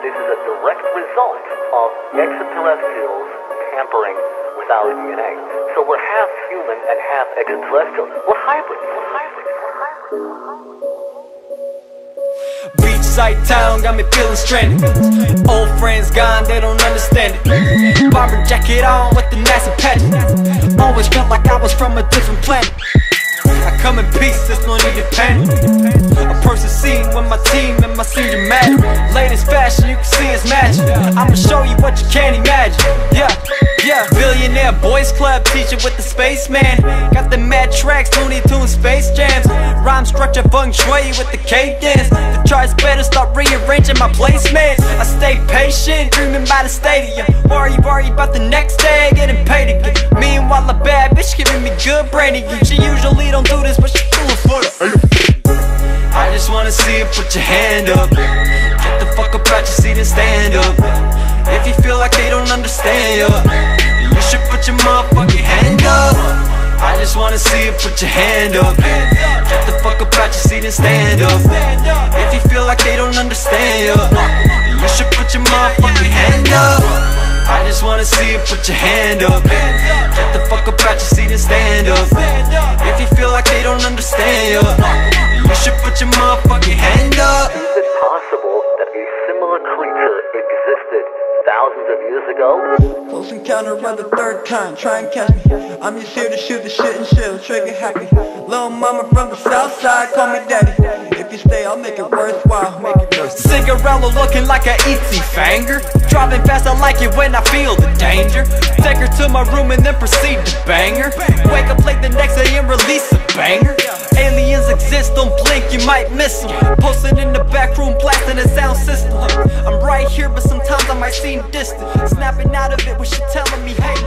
this is a direct result of extraterrestrials tampering with our DNA. So we're half human and half extraterrestrial. We're hybrids. Beachside town got me feeling stranded. Old friends gone, they don't understand it. Bomber jacket on with the NASA pageant. Always felt like I was from a different planet. I come in peace, there's no need to panic. A person seen with my team and my senior magic. Latest fashion, you can see it's magic. I'ma show you what you can't imagine. Yeah. Billionaire boys club, teacher with the spaceman. Got the mad tracks, Looney Tunes, Space Jams. Rhyme structure, feng shui with the cadence. The charts better start rearranging my placement. I stay patient, dreaming by the stadium. Worry about the next day, getting paid again. Meanwhile, a bad bitch giving me good brain again. She usually don't do this, but she do it for the I just wanna see you put your hand up. Get the fuck up out your seat and stand up. If you feel like they don't understand you, you should put your motherfucking hand up. I just wanna see you put your hand up. Get the fuck up out your seat and stand up. If you feel like they don't understand you, you should put your motherfucking hand up. I just wanna see you put your hand up. Get the fuck up out your seat and stand up. If you feel like they don't understand you, you should put your motherfucking hand up. Is it possible that a similar creature existed thousands of years ago? Close encounter around the third time, try and catch me. I'm just here to shoot the shit and chill, trigger happy. Little mama from the south side, call me daddy. If you stay, I'll make it worthwhile, make it worth it. Cinderella looking like a easy fanger. Driving fast, I like it when I feel the danger. Take her to my room and then proceed to bang her. Wake up late the next day and release a banger. Aliens exist, don't blink, you might miss them. Posting in the back room, blasting a sound system. I'm right here, but sometimes I might seem distant. Snapping out of it when she telling me, hey,